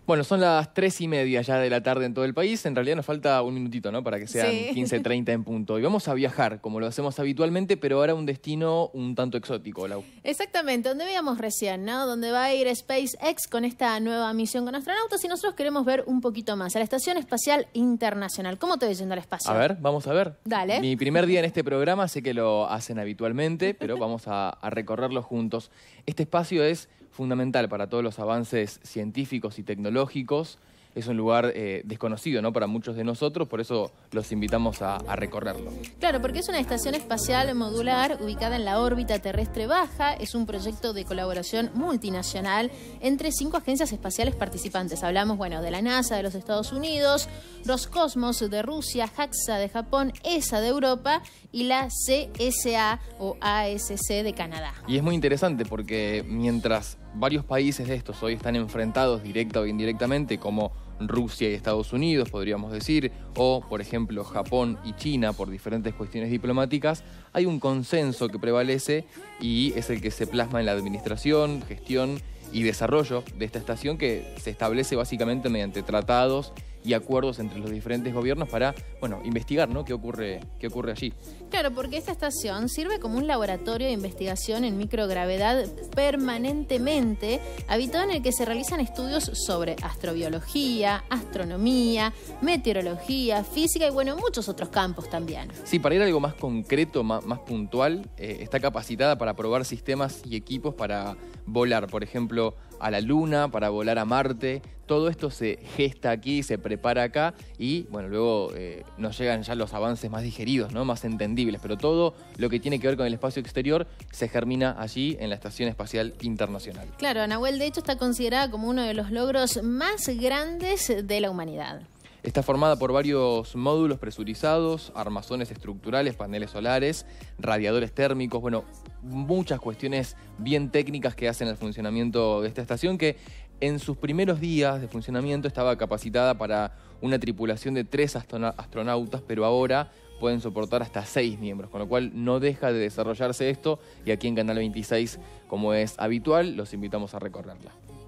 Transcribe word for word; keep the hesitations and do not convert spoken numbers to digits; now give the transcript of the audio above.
Bueno, son las tres y media ya de la tarde en todo el país. En realidad nos falta un minutito, ¿no? Para que sean Sí. quince treinta en punto. Y vamos a viajar, como lo hacemos habitualmente, pero ahora a un destino un tanto exótico, Lau. Exactamente, donde veíamos recién, ¿no? Donde va a ir SpaceX con esta nueva misión con astronautas y nosotros queremos ver un poquito más a la Estación Espacial Internacional. ¿Cómo te ves yendo al espacio? A ver, vamos a ver. Dale. Mi primer día en este programa, sé que lo hacen habitualmente, pero vamos a, a recorrerlo juntos. Este espacio es fundamental para todos los avances científicos y tecnológicos. Es un lugar eh, desconocido, ¿no? Para muchos de nosotros, por eso los invitamos a, a recorrerlo. Claro, porque es una estación espacial modular ubicada en la órbita terrestre baja. Es un proyecto de colaboración multinacional entre cinco agencias espaciales participantes. Hablamos, bueno, de la NASA de los Estados Unidos, Roscosmos de Rusia, JAXA de Japón, E S A de Europa y la C S A o A S C de Canadá. Y es muy interesante porque mientras varios países de estos hoy están enfrentados directa o indirectamente, como Rusia y Estados Unidos, podríamos decir, o, por ejemplo, Japón y China, por diferentes cuestiones diplomáticas, hay un consenso que prevalece y es el que se plasma en la administración, gestión y desarrollo de esta estación, que se establece básicamente mediante tratados y acuerdos entre los diferentes gobiernos para, bueno, investigar, ¿no? qué ocurre, qué ocurre allí. Claro, porque esta estación sirve como un laboratorio de investigación en microgravedad permanentemente habitado, en el que se realizan estudios sobre astrobiología, astronomía, meteorología, física y, bueno, muchos otros campos también. Sí, para ir a algo más concreto, más, más puntual, eh, está capacitada para probar sistemas y equipos para volar, por ejemplo, a la Luna, para volar a Marte. Todo esto se gesta aquí, se prepara acá y, bueno, luego eh, nos llegan ya los avances más digeridos, ¿no? Más entendibles. Pero todo lo que tiene que ver con el espacio exterior se germina allí en la Estación Espacial Internacional. Claro, Nahuel, de hecho, está considerada como uno de los logros más grandes de la humanidad. Está formada por varios módulos presurizados, armazones estructurales, paneles solares, radiadores térmicos, bueno, muchas cuestiones bien técnicas que hacen el funcionamiento de esta estación, que en sus primeros días de funcionamiento estaba capacitada para una tripulación de tres astronautas, pero ahora pueden soportar hasta seis miembros, con lo cual no deja de desarrollarse esto, y aquí en Canal veintiséis, como es habitual, los invitamos a recorrerla.